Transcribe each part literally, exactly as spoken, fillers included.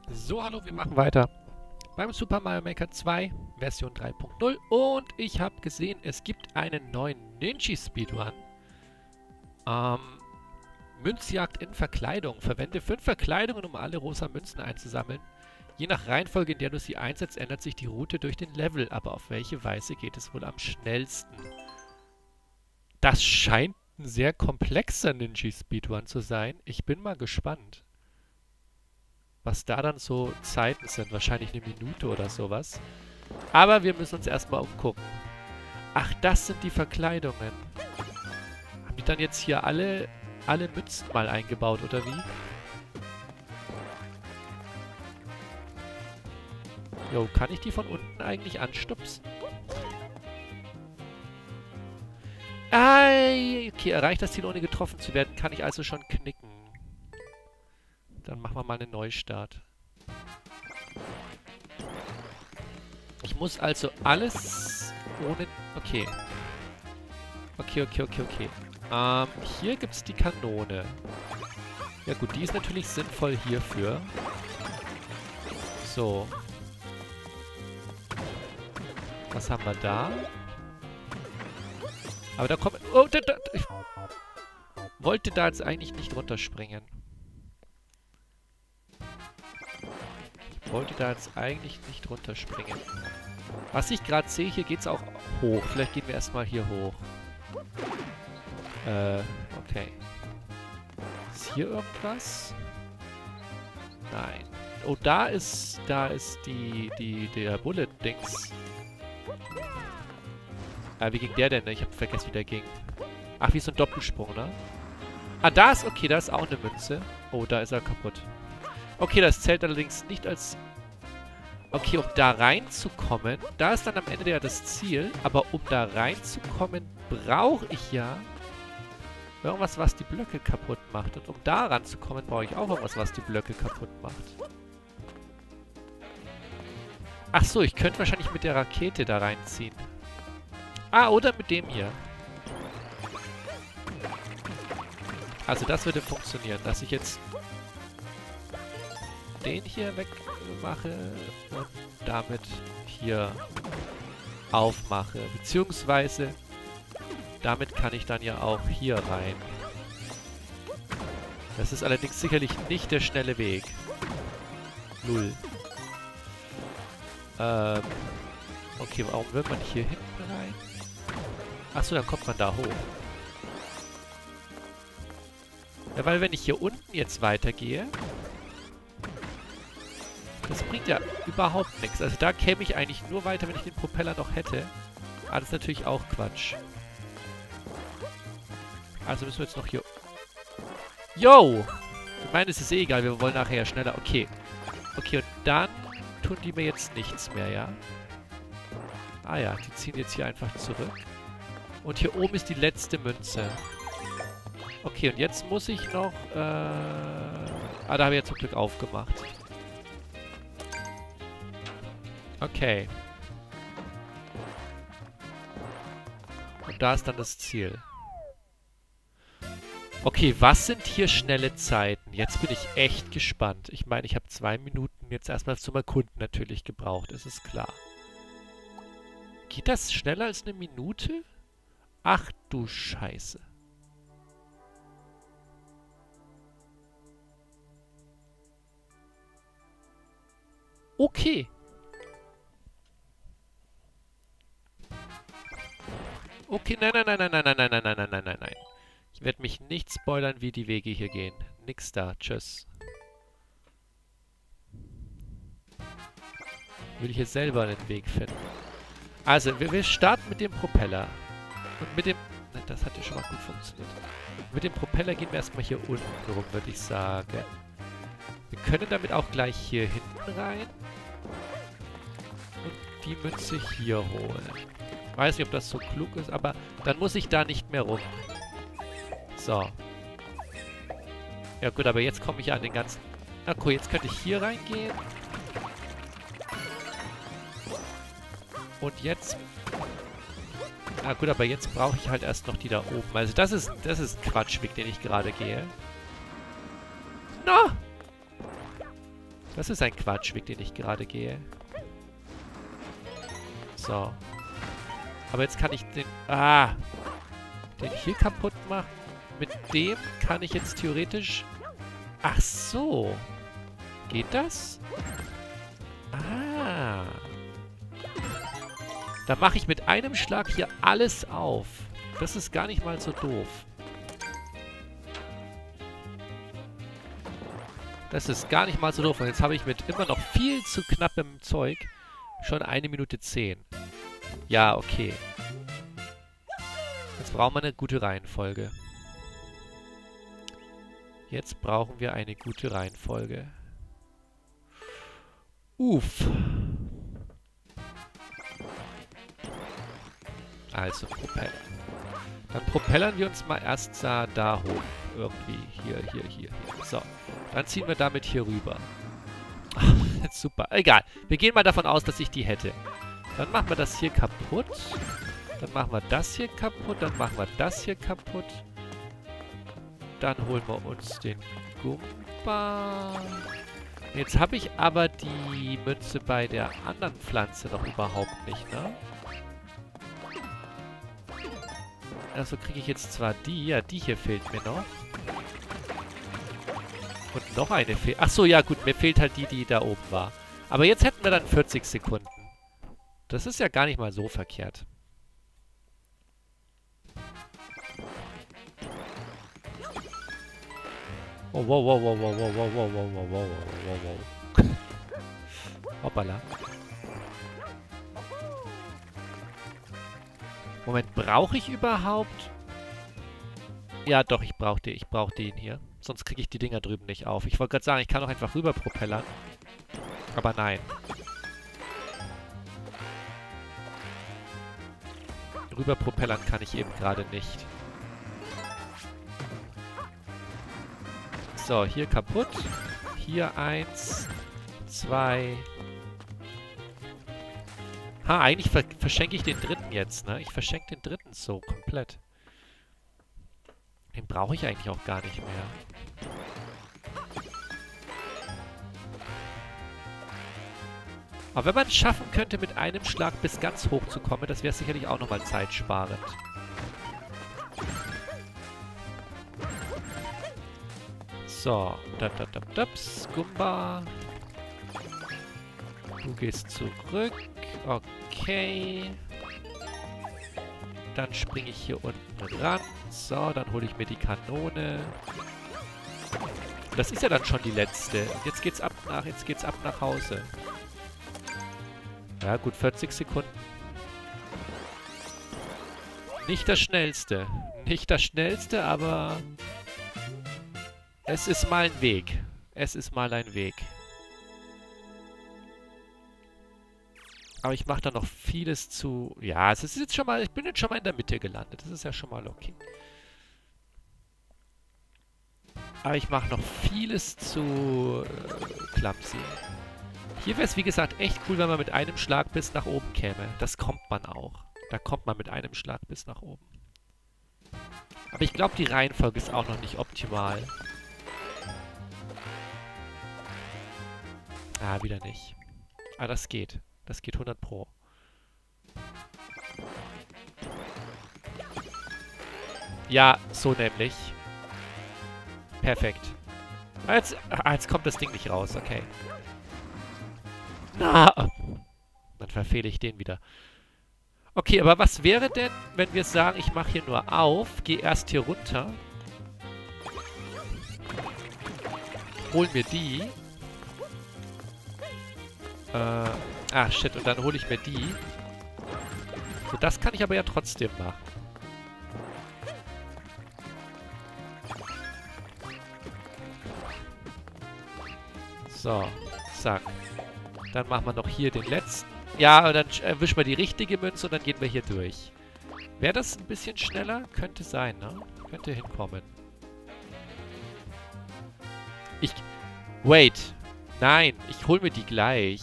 So, hallo, wir machen weiter beim Super Mario Maker zwei, Version drei Punkt null. Und ich habe gesehen, es gibt einen neuen Ninja-Speedrun. Ähm, Münzjagd in Verkleidung. Verwende fünf Verkleidungen, um alle rosa Münzen einzusammeln. Je nach Reihenfolge, in der du sie einsetzt, ändert sich die Route durch den Level. Aber auf welche Weise geht es wohl am schnellsten? Das scheint ein sehr komplexer Ninja-Speedrun zu sein. Ich bin mal gespannt, was da dann so Zeiten sind. Wahrscheinlich eine Minute oder sowas. Aber wir müssen uns erstmal umgucken. Ach, das sind die Verkleidungen. Haben die dann jetzt hier alle, alle Mützen mal eingebaut, oder wie? Jo, kann ich die von unten eigentlich anstupsen? Ah, okay, erreicht das Ziel, ohne getroffen zu werden, kann ich also schon knicken. Dann machen wir mal einen Neustart. Ich muss also alles ohne... Okay. Okay, okay, okay, okay. Ähm, hier gibt es die Kanone. Ja gut, die ist natürlich sinnvoll hierfür. So. Was haben wir da? Aber da kommt... Oh, da, da, ich wollte da jetzt eigentlich nicht runterspringen. Ich wollte da jetzt eigentlich nicht runterspringen. Was ich gerade sehe, hier geht es auch hoch. Vielleicht gehen wir erstmal hier hoch. Äh, okay. Ist hier irgendwas? Nein. Oh, da ist, da ist die, die, der Bullet-Dings. Ah, wie ging der denn? Ich habe vergessen, wie der ging. Ach, wie so ein Doppelsprung, ne? Ah, da ist, okay, da ist auch eine Münze. Oh, da ist er kaputt. Okay, das zählt allerdings nicht als... Okay, um da reinzukommen, da ist dann am Ende ja das Ziel, aber um da reinzukommen, brauche ich ja irgendwas, was die Blöcke kaputt macht. Und um da ranzukommen, brauche ich auch irgendwas, was die Blöcke kaputt macht. Ach so, ich könnte wahrscheinlich mit der Rakete da reinziehen. Ah, oder mit dem hier. Also das würde funktionieren, dass ich jetzt den hier wegmache und damit hier aufmache. Beziehungsweise damit kann ich dann ja auch hier rein. Das ist allerdings sicherlich nicht der schnelle Weg. Null. Ähm. Okay, warum will man hier hinten rein? Achso, dann kommt man da hoch. Ja, weil wenn ich hier unten jetzt weitergehe, das bringt ja überhaupt nichts. Also da käme ich eigentlich nur weiter, wenn ich den Propeller noch hätte. Ah, das ist natürlich auch Quatsch. Also müssen wir jetzt noch hier... Yo! Ich meine, es ist eh egal, wir wollen nachher ja schneller... Okay. Okay, und dann tun die mir jetzt nichts mehr, ja? Ah ja, die ziehen jetzt hier einfach zurück. Und hier oben ist die letzte Münze. Okay, und jetzt muss ich noch... Äh... Ah, da habe ich ja zum Glück aufgemacht. Okay. Und da ist dann das Ziel. Okay, was sind hier schnelle Zeiten? Jetzt bin ich echt gespannt. Ich meine, ich habe zwei Minuten jetzt erstmal zum Erkunden natürlich gebraucht, ist es klar. Geht das schneller als eine Minute? Ach du Scheiße. Okay. Okay, nein, nein, nein, nein, nein, nein, nein, nein, nein, nein, nein, nein, nein. Ich werde mich nicht spoilern, wie die Wege hier gehen. Nix da. Tschüss. Will ich hier selber einen Weg finden. Also, wir, wir starten mit dem Propeller. Und mit dem... Nein, das hat ja schon mal gut funktioniert. Mit dem Propeller gehen wir erstmal hier unten rum, würde ich sagen. Wir können damit auch gleich hier hinten rein. Und die Münze hier holen. Ich weiß nicht, ob das so klug ist, aber dann muss ich da nicht mehr rum. So. Ja gut, aber jetzt komme ich ja an den ganzen... Na cool, jetzt könnte ich hier reingehen. Und jetzt... Na gut, aber jetzt brauche ich halt erst noch die da oben. Also das ist, das ist ein Quatschweg, den ich gerade gehe. Na! Das ist ein Quatschweg, den ich gerade gehe. So. Aber jetzt kann ich den... Ah! Den hier kaputt machen. Mit dem kann ich jetzt theoretisch... Ach so. Geht das? Ah. Da mache ich mit einem Schlag hier alles auf. Das ist gar nicht mal so doof. Das ist gar nicht mal so doof. Und jetzt habe ich mit immer noch viel zu knappem Zeug schon eine Minute zehn. Ja, okay. Jetzt brauchen wir eine gute Reihenfolge. Jetzt brauchen wir eine gute Reihenfolge. Uff. Also Propeller. Dann propellern wir uns mal erst da, da hoch. Irgendwie. Hier, hier, hier, hier. So. Dann ziehen wir damit hier rüber. Ach, super. Egal. Wir gehen mal davon aus, dass ich die hätte. Dann machen wir das hier kaputt. Dann machen wir das hier kaputt. Dann machen wir das hier kaputt. Dann holen wir uns den Gumba. Jetzt habe ich aber die Münze bei der anderen Pflanze noch überhaupt nicht, ne? Also kriege ich jetzt zwar die, ja, die hier fehlt mir noch. Und noch eine fehlt. Ach so, ja gut, mir fehlt halt die, die da oben war. Aber jetzt hätten wir dann vierzig Sekunden. Das ist ja gar nicht mal so verkehrt. Oh, wow, wow, wow, wow, wow, wow, wow, wow, wow, wow, wow, wow. Hoppala. Moment, brauche ich überhaupt? Ja, doch, ich brauche den, ich brauche den hier. Sonst kriege ich die Dinger drüben nicht auf. Ich wollte gerade sagen, ich kann doch einfach rüber propellern. Aber nein. Rüber propellern kann ich eben gerade nicht. So, hier kaputt. Hier eins, zwei. Ha, eigentlich ver verschenke ich den dritten jetzt, ne? Ich verschenke den dritten so komplett. Den brauche ich eigentlich auch gar nicht mehr. Aber wenn man es schaffen könnte, mit einem Schlag bis ganz hoch zu kommen, das wäre sicherlich auch nochmal zeitsparend. So, da, da, da, da, Gumba. Du gehst zurück. Okay. Dann springe ich hier unten ran. So, dann hole ich mir die Kanone. Das ist ja dann schon die letzte. Jetzt geht's ab nach, jetzt geht's ab nach Hause. Ja, gut, vierzig Sekunden. Nicht das Schnellste. Nicht das Schnellste, aber es ist mal ein Weg. Es ist mal ein Weg. Aber ich mache da noch vieles zu... Ja, es ist jetzt schon mal... Ich bin jetzt schon mal in der Mitte gelandet. Das ist ja schon mal okay. Aber ich mache noch vieles zu... Äh, clumsy. Hier wäre es, wie gesagt, echt cool, wenn man mit einem Schlag bis nach oben käme. Das kommt man auch. Da kommt man mit einem Schlag bis nach oben. Aber ich glaube, die Reihenfolge ist auch noch nicht optimal. Ah, wieder nicht. Ah, das geht. Das geht hundert Pro. Ja, so nämlich. Perfekt. Ah, jetzt, ah, jetzt kommt das Ding nicht raus. Okay. Na, dann verfehle ich den wieder. Okay, aber was wäre denn, wenn wir sagen, ich mache hier nur auf, gehe erst hier runter, hol mir die. Äh, ah, shit, und dann hole ich mir die. So, das kann ich aber ja trotzdem machen. So, zack. Dann machen wir noch hier den letzten. Ja, und dann erwischen wir die richtige Münze und dann gehen wir hier durch. Wäre das ein bisschen schneller? Könnte sein, ne? Könnte hinkommen. Ich... Wait. Nein, ich hole mir die gleich.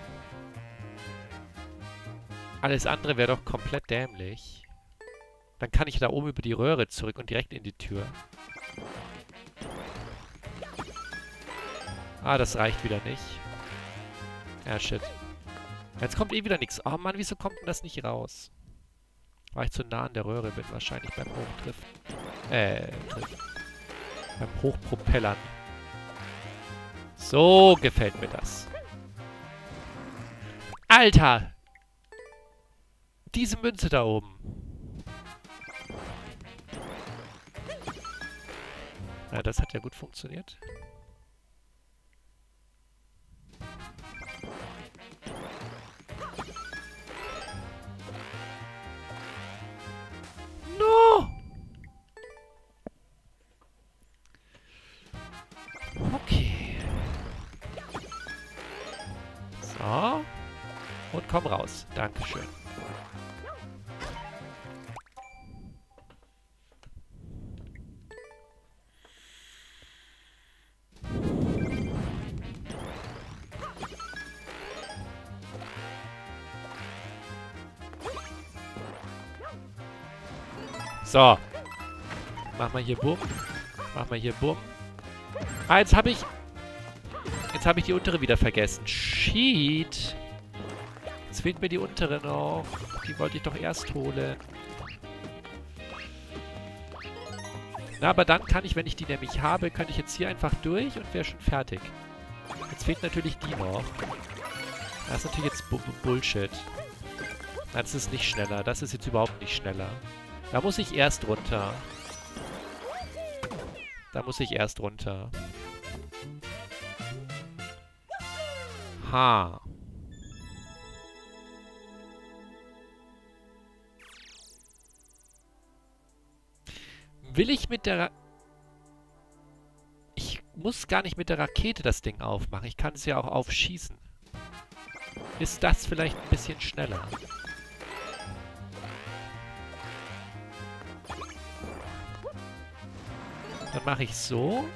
Alles andere wäre doch komplett dämlich. Dann kann ich da oben über die Röhre zurück und direkt in die Tür. Ah, das reicht wieder nicht. Ja, shit. Jetzt kommt eh wieder nichts. Oh Mann, wieso kommt denn das nicht raus? Weil ich zu nah an der Röhre bin, wahrscheinlich beim Hochtreffen. Äh, Treffen. Beim Hochpropellern. So gefällt mir das. Alter! Diese Münze da oben. Ja, das hat ja gut funktioniert. No! Okay. So. Und komm raus. Dankeschön. So. Mach mal hier Bumm. Mach mal hier Bumm. Ah, jetzt habe ich... Jetzt habe ich die untere wieder vergessen. Shit. Jetzt fehlt mir die untere noch. Die wollte ich doch erst holen. Na, aber dann kann ich, wenn ich die nämlich habe, könnte ich jetzt hier einfach durch und wäre schon fertig. Jetzt fehlt natürlich die noch. Das ist natürlich jetzt Bu- Bu- Bullshit. Das ist nicht schneller. Das ist jetzt überhaupt nicht schneller. Da muss ich erst runter. Da muss ich erst runter. Ha. Will ich mit der... Ra ich muss gar nicht mit der Rakete das Ding aufmachen. Ich kann es ja auch aufschießen. Ist das vielleicht ein bisschen schneller? Dann mache ich so.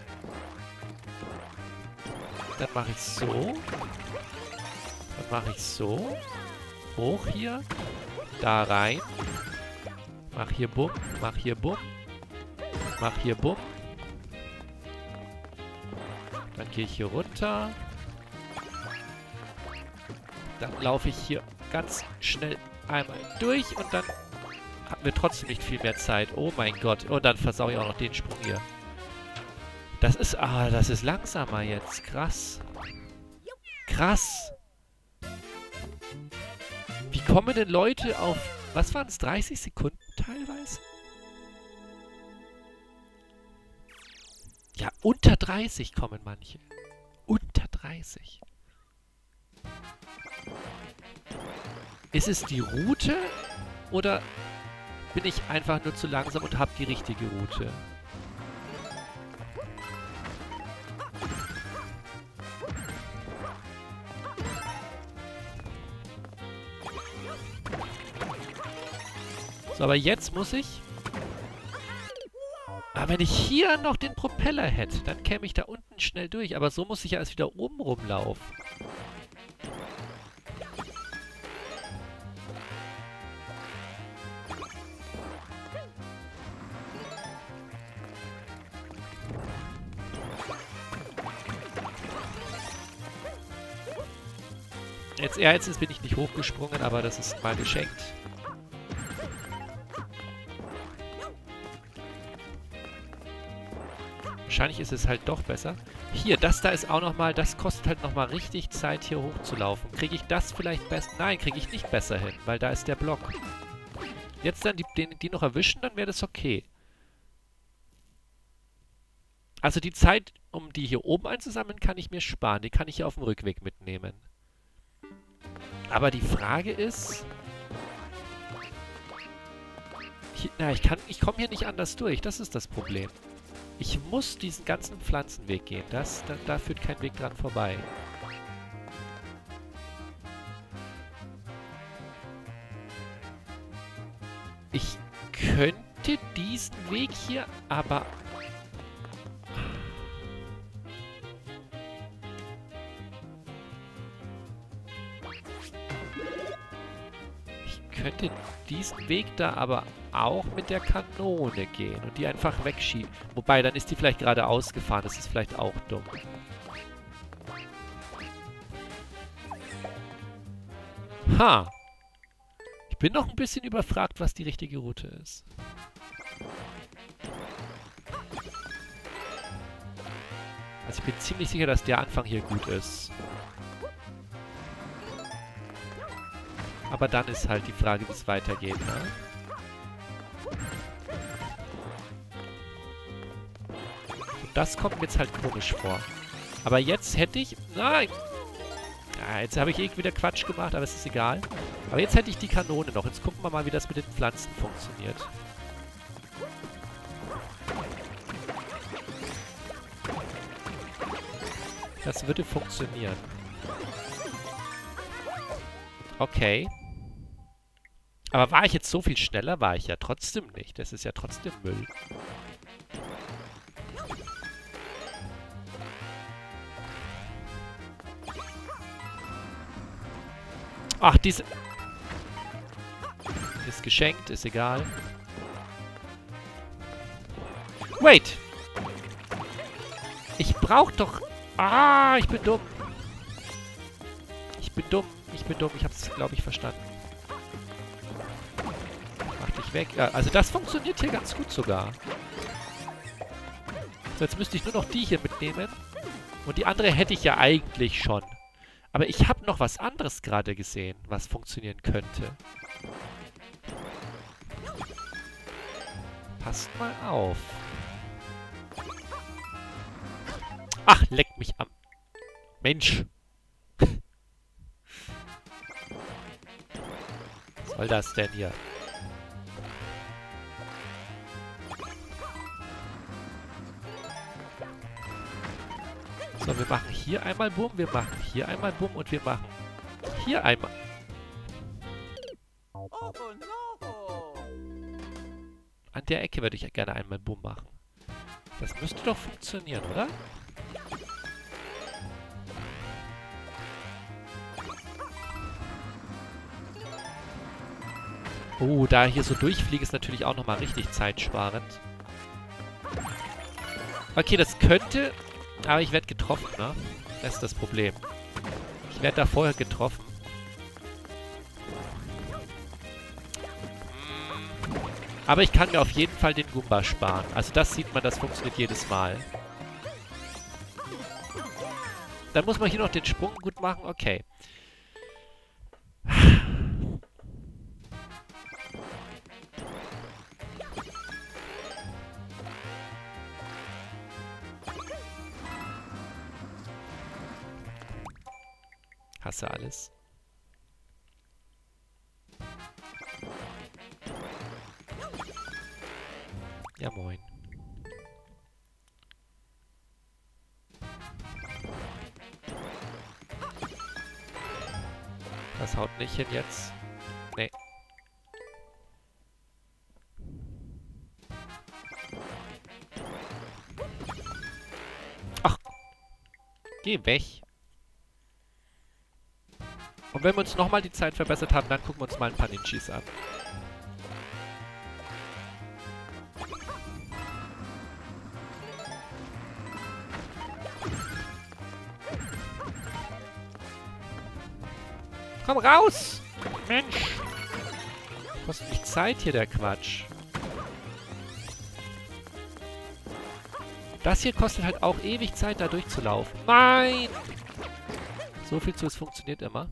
Dann mache ich so. Dann mache ich so. Hoch hier. Da rein. Mach hier Bumm. Mach hier Bumm. Mach hier Bumm. Dann gehe ich hier runter. Dann laufe ich hier ganz schnell einmal durch und dann haben wir trotzdem nicht viel mehr Zeit. Oh mein Gott. Und dann versaue ich auch noch den Sprung hier. Das ist... Ah, das ist langsamer jetzt. Krass. Krass. Wie kommen denn Leute auf... Was waren es? dreißig Sekunden teilweise? Ja, unter dreißig kommen manche. Unter dreißig. Ist es die Route? Oder bin ich einfach nur zu langsam und habe die richtige Route? So, aber jetzt muss ich... Aber wenn ich hier noch den Propeller hätte, dann käme ich da unten schnell durch. Aber so muss ich ja erst wieder oben rumlaufen. Jetzt, ja, jetzt bin ich nicht hochgesprungen, aber das ist mal geschenkt. Wahrscheinlich ist es halt doch besser. Hier, das da ist auch nochmal, das kostet halt nochmal richtig Zeit, hier hochzulaufen. Kriege ich das vielleicht besser? Nein, kriege ich nicht besser hin, weil da ist der Block. Jetzt dann die, den, die noch erwischen, dann wäre das okay. Also die Zeit, um die hier oben einzusammeln, kann ich mir sparen. Die kann ich hier auf dem Rückweg mitnehmen. Aber die Frage ist... Hier, na, ich kann, ich komme hier nicht anders durch. Das ist das Problem. Ich muss diesen ganzen Pflanzenweg gehen. Das, da, da führt kein Weg dran vorbei. Ich könnte diesen Weg hier, aber... Ich könnte diesen Weg da aber auch mit der Kanone gehen und die einfach wegschieben. Wobei, dann ist die vielleicht gerade ausgefahren. Das ist vielleicht auch dumm. Ha. Ich bin noch ein bisschen überfragt, was die richtige Route ist. Also ich bin ziemlich sicher, dass der Anfang hier gut ist. Aber dann ist halt die Frage, wie es weitergeht, ne? Und das kommt mir jetzt halt komisch vor. Aber jetzt hätte ich... Nein! Ja, jetzt habe ich eh wieder Quatsch gemacht, aber es ist egal. Aber jetzt hätte ich die Kanone noch. Jetzt gucken wir mal, wie das mit den Pflanzen funktioniert. Das würde funktionieren. Okay. Aber war ich jetzt so viel schneller? War ich ja trotzdem nicht. Das ist ja trotzdem Müll. Ach, diese... Ist geschenkt, ist egal. Wait! Ich brauch doch... Ah, ich bin dumm. Ich bin dumm. Ich bin dumm. Ich hab's, glaube ich, verstanden. Mach dich weg. Ja, also das funktioniert hier ganz gut sogar. So, jetzt müsste ich nur noch die hier mitnehmen. Und die andere hätte ich ja eigentlich schon. Aber ich habe noch was anderes gerade gesehen, was funktionieren könnte. Passt mal auf. Ach, leck mich am... Mensch. Was soll das denn hier? So, wir machen hier einmal Bumm, wir machen hier einmal Bumm und wir machen hier einmal... An der Ecke würde ich gerne einmal Bumm machen. Das müsste doch funktionieren, oder? Oh, da hier so durchfliege ist natürlich auch nochmal richtig zeitsparend. Okay, das könnte... Aber ich werde getroffen, ne? Das ist das Problem. Ich werde da vorher getroffen. Aber ich kann mir auf jeden Fall den Goomba sparen. Also das sieht man, das funktioniert jedes Mal. Dann muss man hier noch den Sprung gut machen. Okay. Hasse alles. Ja, moin. Das haut nicht hin jetzt. Nee. Ach. Geh weg. Und wenn wir uns nochmal die Zeit verbessert haben, dann gucken wir uns mal ein paar Ninjis an. Komm raus! Mensch! Kostet mich Zeit hier, der Quatsch. Das hier kostet halt auch ewig Zeit, da durchzulaufen. Nein! So viel zu, es funktioniert immer.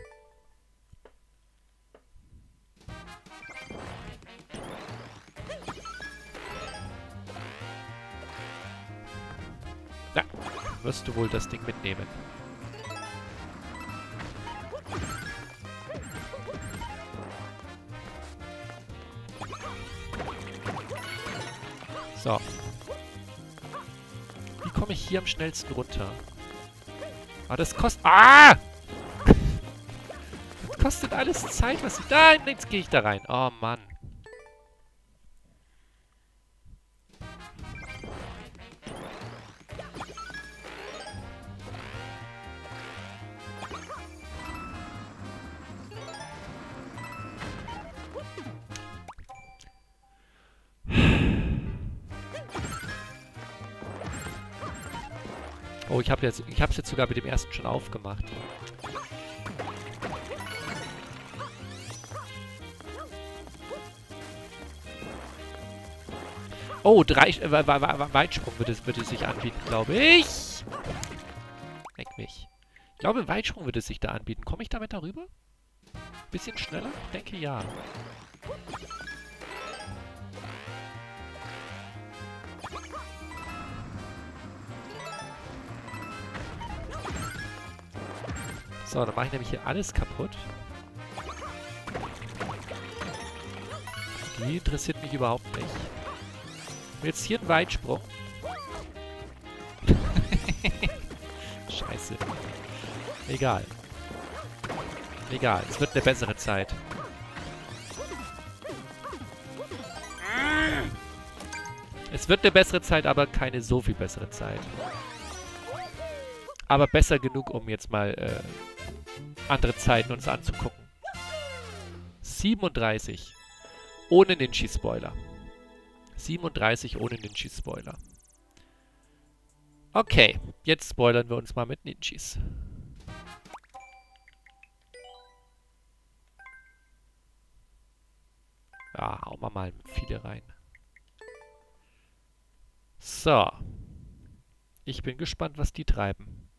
Na, wirst du wohl das Ding mitnehmen. So. Wie komme ich hier am schnellsten runter? Ah, das kostet... Ah! Das kostet alles Zeit, was ich... Nein, jetzt gehe ich da rein. Oh, Mann. Oh, ich habe jetzt, ich habe es jetzt sogar mit dem ersten schon aufgemacht. Oh, drei, äh, Weitsprung würde es, würde es sich anbieten, glaube ich. Leck mich. Ich glaube, Weitsprung würde es sich da anbieten. Komme ich damit darüber? Bisschen schneller? Ich denke, ja. So, dann mache ich nämlich hier alles kaputt. Die interessiert mich überhaupt nicht. Und jetzt hier ein Weitsprung. Scheiße. Egal. Egal, es wird eine bessere Zeit. Es wird eine bessere Zeit, aber keine so viel bessere Zeit. Aber besser genug, um jetzt mal äh, andere Zeiten uns anzugucken. siebenunddreißig. Ohne Ninja-Spoiler. siebenunddreißig ohne Ninja-Spoiler. Okay, jetzt spoilern wir uns mal mit Ninjas. Ja, hauen wir mal viele rein. So. Ich bin gespannt, was die treiben.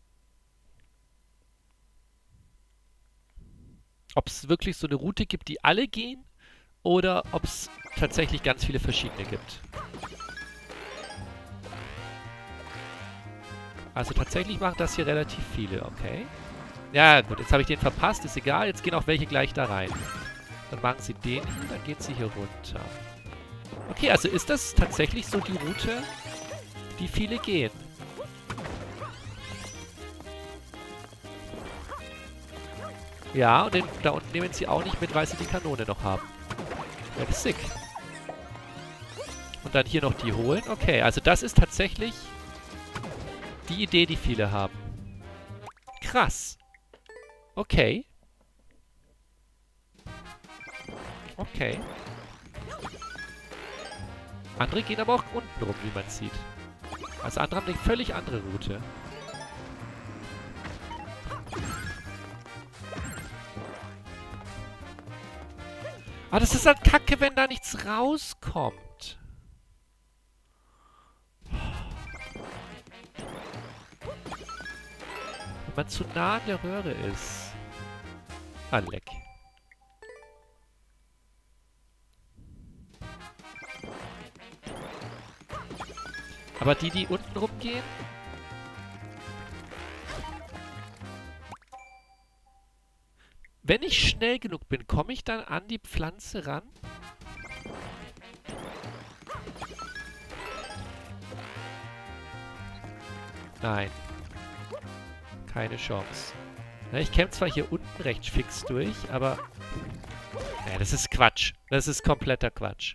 Ob es wirklich so eine Route gibt, die alle gehen, oder ob es tatsächlich ganz viele verschiedene gibt. Also tatsächlich machen das hier relativ viele, okay. Ja gut, jetzt habe ich den verpasst, ist egal. Jetzt gehen auch welche gleich da rein. Dann machen sie den hier, dann geht sie hier runter. Okay, also ist das tatsächlich so die Route, die viele gehen. Ja, und den, da unten nehmen sie auch nicht mit, weil sie die Kanone noch haben. Ja, das ist sick. Und dann hier noch die holen. Okay, also das ist tatsächlich die Idee, die viele haben. Krass. Okay. Okay. Andere gehen aber auch unten rum, wie man sieht. Also andere haben eine völlig andere Route. Aber das ist halt kacke, wenn da nichts rauskommt. Wenn man zu nah an der Röhre ist. Ah, leck. Aber die, die unten rumgehen? Wenn ich schnell genug bin, komme ich dann an die Pflanze ran? Nein. Keine Chance. Na, ich käme zwar hier unten recht fix durch, aber... Ja, das ist Quatsch. Das ist kompletter Quatsch.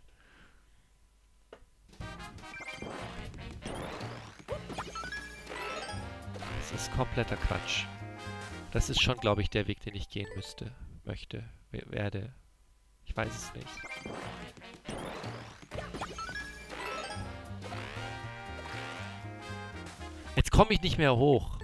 Das ist kompletter Quatsch. Das ist schon, glaube ich, der Weg, den ich gehen müsste, möchte, werde. Ich weiß es nicht. Jetzt komme ich nicht mehr hoch.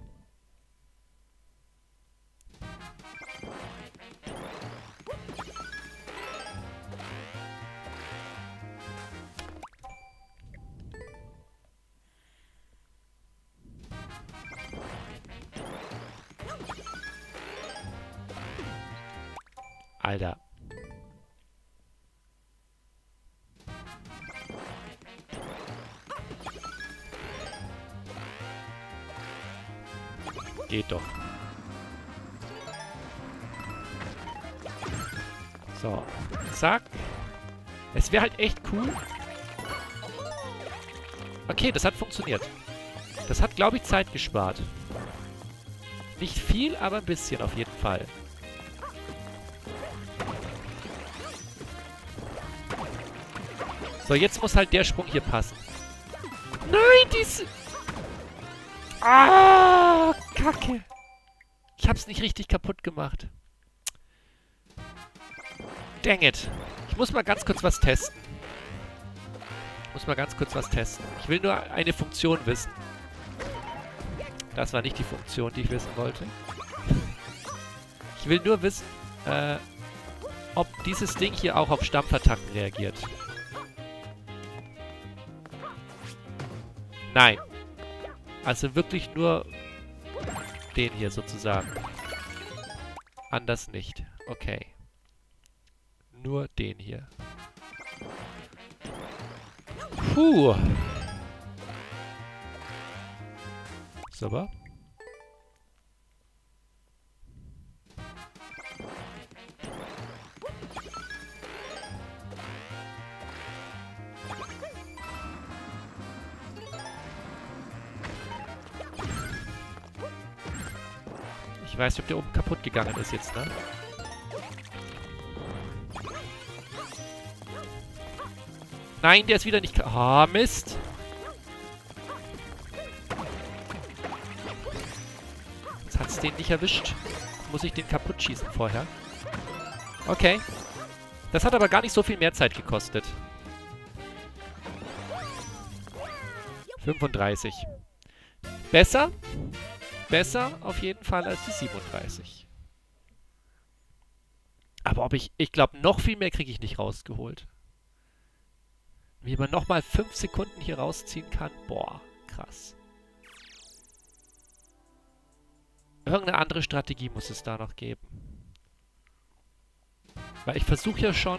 Alter. Geht doch. So. Zack. Es wäre halt echt cool. Okay, das hat funktioniert. Das hat, glaube ich, Zeit gespart. Nicht viel, aber ein bisschen auf jeden Fall. So, jetzt muss halt der Sprung hier passen. Nein, diese... Ah, Kacke. Ich hab's nicht richtig kaputt gemacht. Dang it. Ich muss mal ganz kurz was testen. Ich muss mal ganz kurz was testen. Ich will nur eine Funktion wissen. Das war nicht die Funktion, die ich wissen wollte. Ich will nur wissen, äh, ob dieses Ding hier auch auf Stampfattacken reagiert. Nein. Also wirklich nur den hier sozusagen. Anders nicht. Okay. Nur den hier. Puh. Super. Ich weiß nicht, ob der oben kaputt gegangen ist jetzt, ne? Nein, der ist wieder nicht... Ah, oh, Mist! Jetzt hat's den nicht erwischt. Muss ich den kaputt schießen vorher? Okay. Das hat aber gar nicht so viel mehr Zeit gekostet. fünfunddreißig. Besser? Besser auf jeden Fall als die siebenunddreißig. Aber ob ich... Ich glaube, noch viel mehr kriege ich nicht rausgeholt. Wie man nochmal fünf Sekunden hier rausziehen kann. Boah, krass. Irgendeine andere Strategie muss es da noch geben. Weil ich versuche ja schon...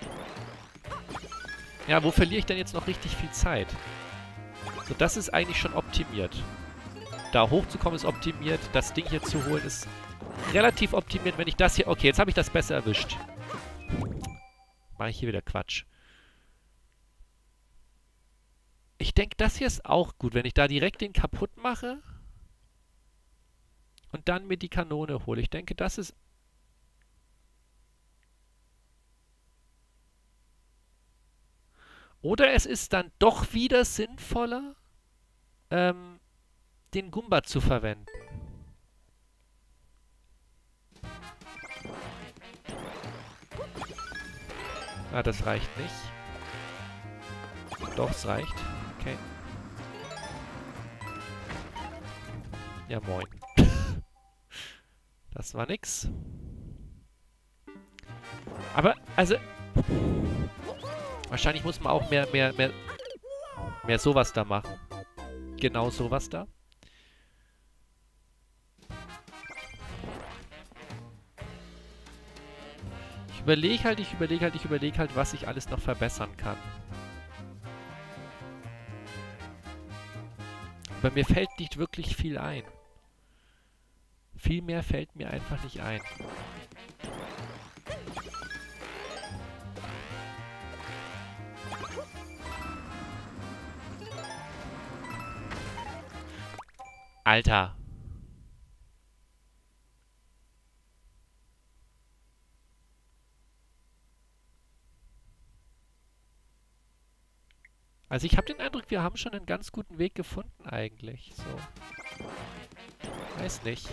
Ja, wo verliere ich denn jetzt noch richtig viel Zeit? So, das ist eigentlich schon optimiert. Da hochzukommen ist optimiert. Das Ding hier zu holen ist relativ optimiert. Wenn ich das hier... Okay, jetzt habe ich das besser erwischt. Mache ich hier wieder Quatsch. Ich denke, das hier ist auch gut, wenn ich da direkt den kaputt mache und dann mir die Kanone hole. Ich denke, das ist... Oder es ist dann doch wieder sinnvoller, ähm, den Goomba zu verwenden. Ah, das reicht nicht. Doch, es reicht. Okay. Ja, moin. Das war nix. Aber, also... Wahrscheinlich muss man auch mehr, mehr, mehr... Mehr sowas da machen. Genau sowas da. Ich überlege halt, ich überlege halt, ich überlege halt, was ich alles noch verbessern kann. Aber mir fällt nicht wirklich viel ein. Viel mehr fällt mir einfach nicht ein. Alter. Also ich habe den Eindruck, wir haben schon einen ganz guten Weg gefunden eigentlich. So. Weiß nicht.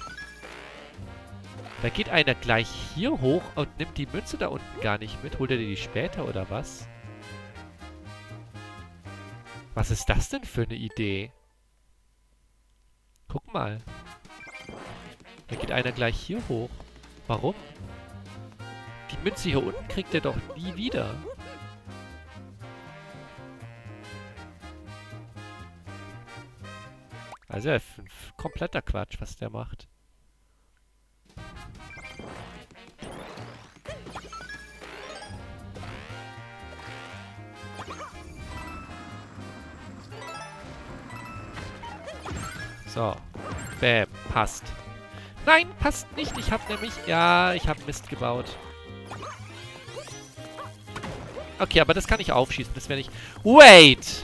Da geht einer gleich hier hoch und nimmt die Münze da unten gar nicht mit. Holt er die später oder was? Was ist das denn für eine Idee? Guck mal. Da geht einer gleich hier hoch. Warum? Die Münze hier unten kriegt er doch nie wieder. Also, ja, kompletter Quatsch, was der macht. So. Bäm. Passt. Nein, passt nicht. Ich habe nämlich... Ja, ich habe Mist gebaut. Okay, aber das kann ich aufschießen. Das werde ich... Wait!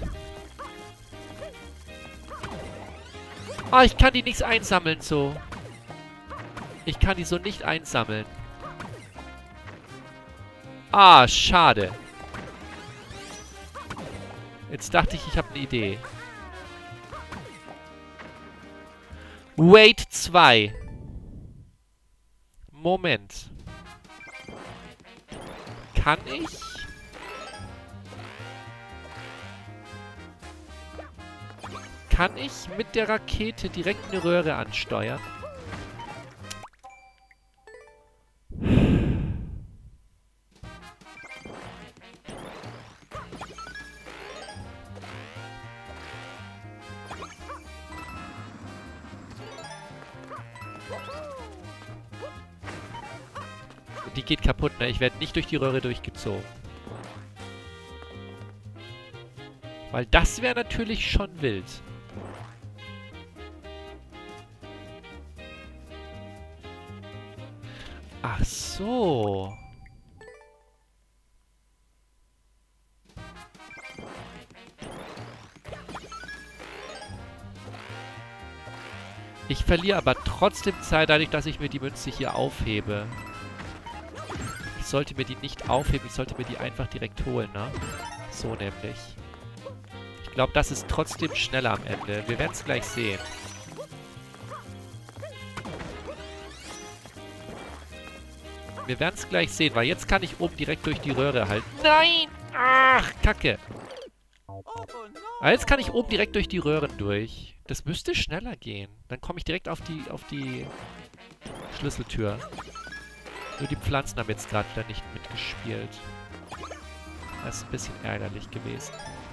Ah, oh, ich kann die nichts einsammeln, so. Ich kann die so nicht einsammeln. Ah, schade. Jetzt dachte ich, ich habe eine Idee. Wait zwei. Moment. Kann ich... Kann ich mit der Rakete direkt eine Röhre ansteuern? Die geht kaputt, ne? Ich werde nicht durch die Röhre durchgezogen. Weil das wäre natürlich schon wild. Ach so. Ich verliere aber trotzdem Zeit, dadurch, dass ich mir die Münze hier aufhebe. Ich sollte mir die nicht aufheben, ich sollte mir die einfach direkt holen, ne? So nämlich. Ich glaube, das ist trotzdem schneller am Ende. Wir werden es gleich sehen. Wir werden es gleich sehen, weil jetzt kann ich oben direkt durch die Röhre halten. Nein! Ach, Kacke. Aber jetzt kann ich oben direkt durch die Röhren durch. Das müsste schneller gehen. Dann komme ich direkt auf die, auf die Schlüsseltür. Nur die Pflanzen haben jetzt gerade wieder nicht mitgespielt. Das ist ein bisschen ärgerlich gewesen.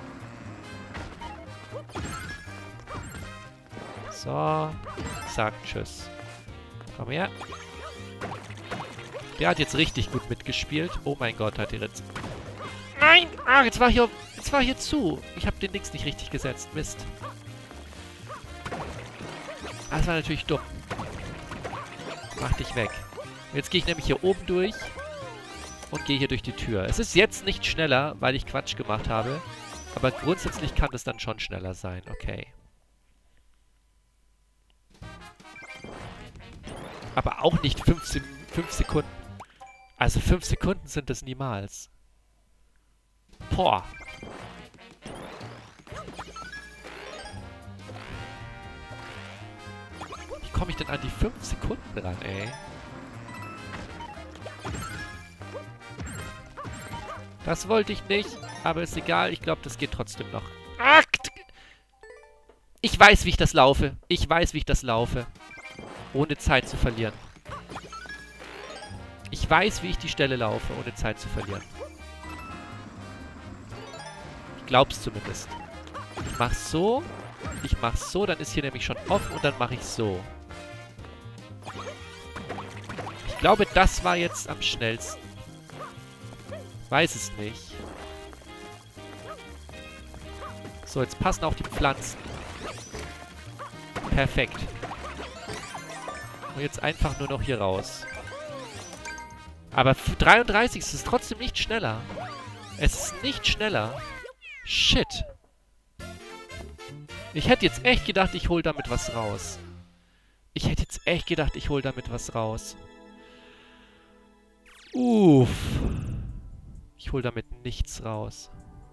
So. Sag Tschüss. Komm her. Der hat jetzt richtig gut mitgespielt. Oh mein Gott, hat er jetzt... Nein! Ah, jetzt war hier, jetzt war hier zu. Ich habe den Dings nicht richtig gesetzt. Mist. Ah, das war natürlich dumm. Mach dich weg. Jetzt gehe ich nämlich hier oben durch und gehe hier durch die Tür. Es ist jetzt nicht schneller, weil ich Quatsch gemacht habe. Aber grundsätzlich kann es dann schon schneller sein. Okay. Aber auch nicht fünfzehn, fünf Sekunden. Also fünf Sekunden sind es niemals. Boah. Wie komme ich denn an die fünf Sekunden ran, ey? Das wollte ich nicht, aber ist egal. Ich glaube, das geht trotzdem noch. Ach, ich weiß, wie ich das laufe. Ich weiß, wie ich das laufe. Ohne Zeit zu verlieren. Ich weiß, wie ich die Stelle laufe, ohne Zeit zu verlieren. Ich glaub's zumindest. Ich mach's so. Ich mach's so, dann ist hier nämlich schon offen und dann mache ich so. Ich glaube, das war jetzt am schnellsten. Weiß es nicht. So, jetzt passen auch die Pflanzen. Perfekt. Und jetzt einfach nur noch hier raus. Aber für dreiunddreißig ist es trotzdem nicht schneller. Es ist nicht schneller. Shit. Ich hätte jetzt echt gedacht, ich hole damit was raus. Ich hätte jetzt echt gedacht, ich hole damit was raus. Uff. Ich hole damit nichts raus.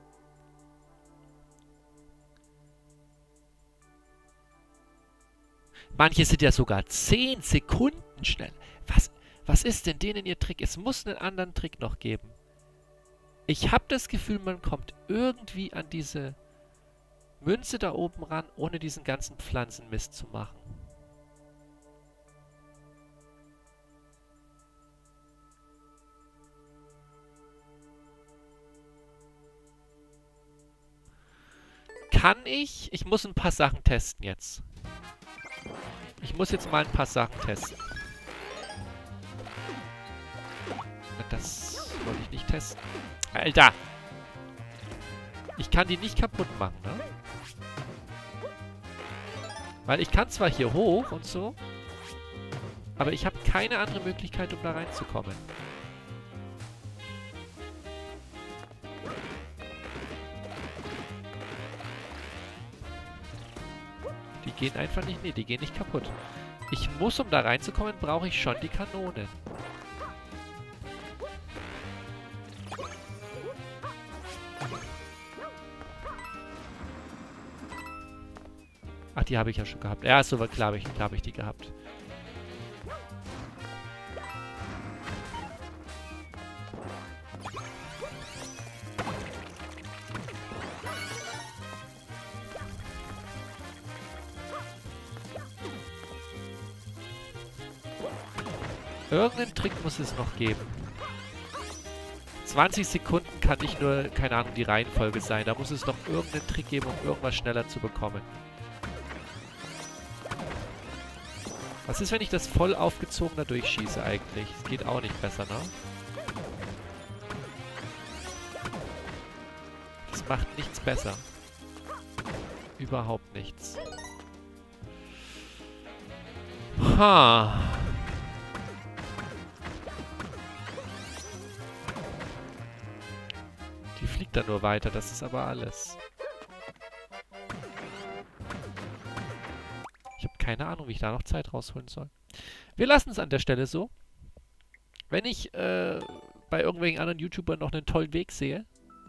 Manche sind ja sogar zehn Sekunden schnell. Was, was ist denn denen ihr Trick? Es muss einen anderen Trick noch geben. Ich habe das Gefühl, man kommt irgendwie an diese Münze da oben ran, ohne diesen ganzen Pflanzenmist zu machen. Kann ich? Ich muss ein paar Sachen testen jetzt. Ich muss jetzt mal ein paar Sachen testen. Das wollte ich nicht testen. Alter! Ich kann die nicht kaputt machen, ne? Weil ich kann zwar hier hoch und so, aber ich habe keine andere Möglichkeit, um da reinzukommen. Die gehen einfach nicht... Nee, die gehen nicht kaputt. Ich muss, um da reinzukommen, brauche ich schon die Kanone. Ach, die habe ich ja schon gehabt. Ja, so klar habe ich, klar hab ich die gehabt. Irgendeinen Trick muss es noch geben. zwanzig Sekunden kann nicht nur, keine Ahnung, die Reihenfolge sein. Da muss es noch irgendeinen Trick geben, um irgendwas schneller zu bekommen. Was ist, wenn ich das voll aufgezogen da durchschieße eigentlich? Das geht auch nicht besser, ne? Das macht nichts besser. Überhaupt nichts. Ha. Die fliegt dann nur weiter, das ist aber alles. Ich habe keine Ahnung, wie ich da noch Zeit rausholen soll. Wir lassen es an der Stelle so. Wenn ich äh, bei irgendwelchen anderen YouTubern noch einen tollen Weg sehe.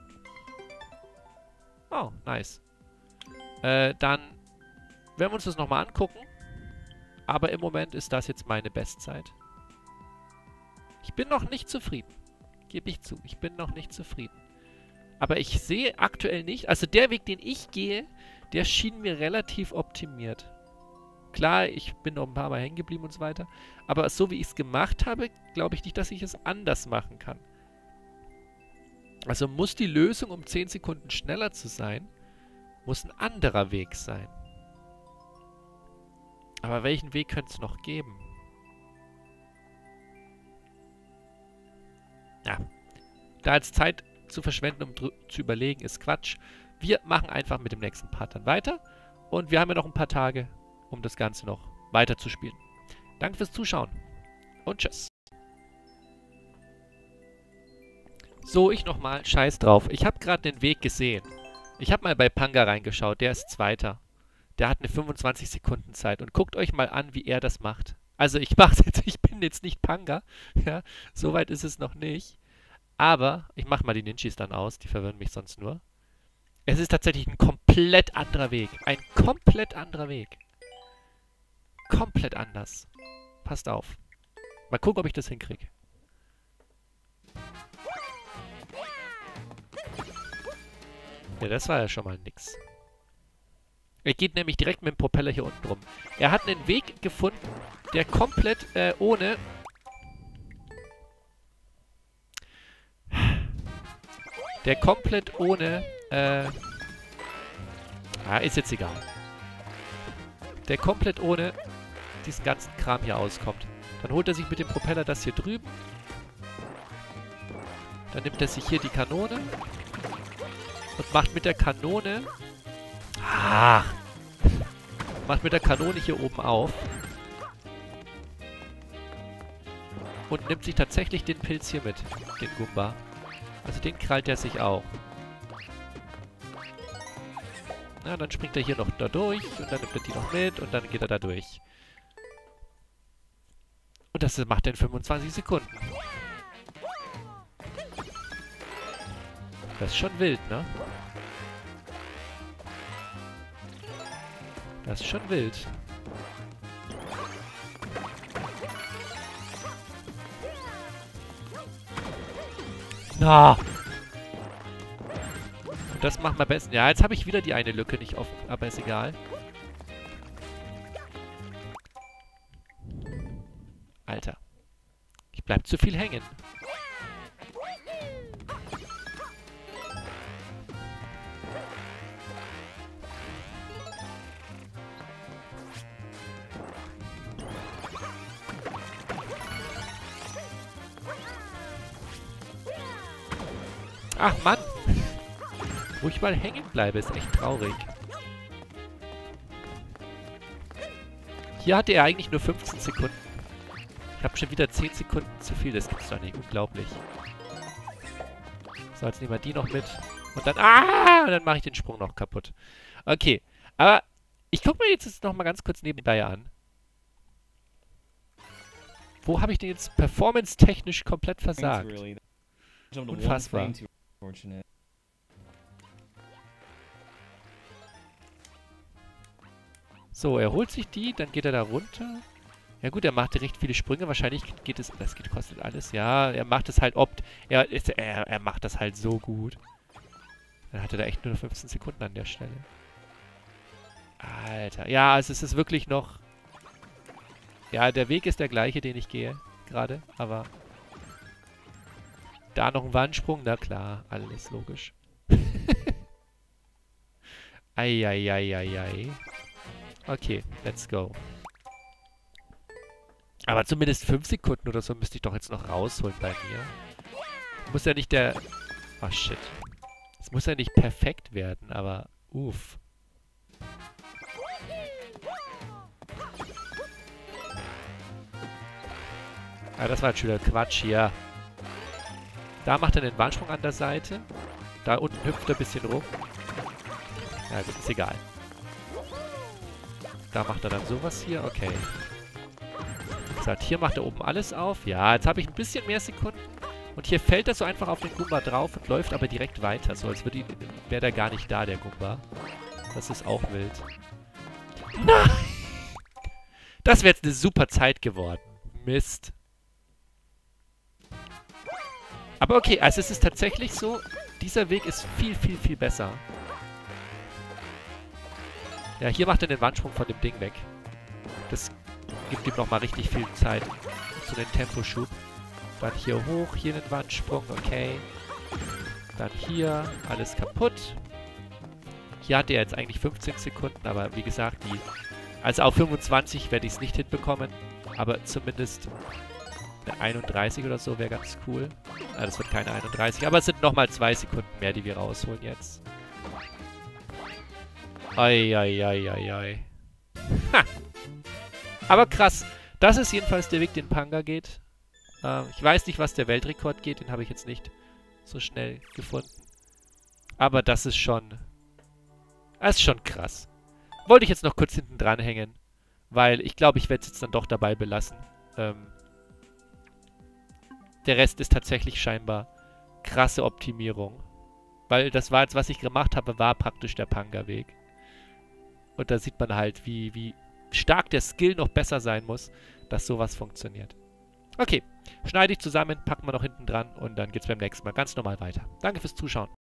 Oh, nice. Äh, dann werden wir uns das nochmal angucken. Aber im Moment ist das jetzt meine Bestzeit. Ich bin noch nicht zufrieden. Gebe ich zu. Ich bin noch nicht zufrieden. Aber ich sehe aktuell nicht... Also der Weg, den ich gehe, der schien mir relativ optimiert. Klar, ich bin noch ein paar Mal hängen geblieben und so weiter. Aber so wie ich es gemacht habe, glaube ich nicht, dass ich es anders machen kann. Also muss die Lösung, um zehn Sekunden schneller zu sein, muss ein anderer Weg sein. Aber welchen Weg könnte es noch geben? Ja. Da jetzt Zeit zu verschwenden, um zu überlegen, ist Quatsch. Wir machen einfach mit dem nächsten Part dann weiter. Und wir haben ja noch ein paar Tage, um das Ganze noch weiter zu spielen. Danke fürs Zuschauen und tschüss. So, ich nochmal. Scheiß drauf. Ich habe gerade den Weg gesehen. Ich habe mal bei Panga reingeschaut. Der ist Zweiter. Der hat eine fünfundzwanzig Sekunden Zeit. Und guckt euch mal an, wie er das macht. Also ich mach's jetzt. Ich bin jetzt nicht Panga. Ja, so weit ist es noch nicht. Aber ich mache mal die Ninjas dann aus. Die verwirren mich sonst nur. Es ist tatsächlich ein komplett anderer Weg. Ein komplett anderer Weg. Komplett anders. Passt auf. Mal gucken, ob ich das hinkriege. Ja, das war ja schon mal nix. Er geht nämlich direkt mit dem Propeller hier unten rum. Er hat einen Weg gefunden, der komplett äh, ohne... Der komplett ohne... Äh, ah, ist jetzt egal. Der komplett ohne diesen ganzen Kram hier auskommt. Dann holt er sich mit dem Propeller das hier drüben. Dann nimmt er sich hier die Kanone. Und macht mit der Kanone... Ah! Macht mit der Kanone hier oben auf. Und nimmt sich tatsächlich den Pilz hier mit. Den Goomba. Also den krallt er sich auch. Na, dann springt er hier noch da durch. Und dann nimmt er die noch mit. Und dann geht er da durch. Und das macht er in fünfundzwanzig Sekunden. Das ist schon wild, ne? Das ist schon wild. Na! Und das machen wir am besten. Ja, jetzt habe ich wieder die eine Lücke nicht offen, aber ist egal. Alter. Ich bleib zu viel hängen. Ach, Mann. Wo ich mal hängen bleibe, ist echt traurig. Hier hatte er eigentlich nur fünfzehn Sekunden. Ich habe schon wieder zehn Sekunden zu viel. Das gibt's doch nicht. Unglaublich. So, jetzt nehmen wir die noch mit. Und dann... Ah! Und dann mache ich den Sprung noch kaputt. Okay. Aber ich gucke mir jetzt noch mal ganz kurz nebenbei an. Wo habe ich denn jetzt performance-technisch komplett versagt? Unfassbar. So, er holt sich die, dann geht er da runter. Ja gut, er macht recht viele Sprünge. Wahrscheinlich geht es... Das geht, kostet alles. Ja, er macht es halt opt... Er, ist, er, er macht das halt so gut. Dann hat er da echt nur fünfzehn Sekunden an der Stelle. Alter. Ja, also es ist wirklich noch... Ja, der Weg ist der gleiche, den ich gehe. Gerade, aber... Da noch ein Wandsprung? Na klar, alles logisch. Eieieiei. Okay, let's go. Aber zumindest fünf Sekunden oder so müsste ich doch jetzt noch rausholen bei mir. Muss ja nicht der... Oh, shit. Es muss ja nicht perfekt werden, aber... Uff. Ah, das war ein schöner Quatsch hier. Da macht er den Warnsprung an der Seite. Da unten hüpft er ein bisschen rum. Ja, gut, ist egal. Da macht er dann sowas hier. Okay. Wie gesagt, hier macht er oben alles auf. Ja, jetzt habe ich ein bisschen mehr Sekunden. Und hier fällt er so einfach auf den Goomba drauf und läuft aber direkt weiter. So, als wäre der gar nicht da, der Goomba. Das ist auch wild. Nein! Das wäre jetzt eine super Zeit geworden. Mist. Aber okay, also es ist tatsächlich so, dieser Weg ist viel, viel, viel besser. Ja, hier macht er den Wandsprung von dem Ding weg. Das gibt ihm nochmal richtig viel Zeit zu den Temposchub. Dann hier hoch, hier den Wandsprung, okay. Dann hier, alles kaputt. Hier hatte er jetzt eigentlich fünfzehn Sekunden, aber wie gesagt, die... Also auf fünfundzwanzig werde ich es nicht hinbekommen, aber zumindest eine einunddreißig oder so wäre ganz cool. Ah, das wird keine einunddreißig, aber es sind nochmal zwei Sekunden mehr, die wir rausholen jetzt. Eieieiei. Ha! Aber krass. Das ist jedenfalls der Weg, den Panga geht. Ähm, ich weiß nicht, was der Weltrekord geht. Den habe ich jetzt nicht so schnell gefunden. Aber das ist schon... Das ist schon krass. Wollte ich jetzt noch kurz hinten dranhängen. Weil ich glaube, ich werde es jetzt dann doch dabei belassen. Ähm, der Rest ist tatsächlich scheinbar krasse Optimierung. Weil das war jetzt, was ich gemacht habe, war praktisch der Panga-Weg. Und da sieht man halt, wie, wie stark der Skill noch besser sein muss, dass sowas funktioniert. Okay, schneide ich zusammen, packen wir noch hinten dran und dann geht's beim nächsten Mal ganz normal weiter. Danke fürs Zuschauen.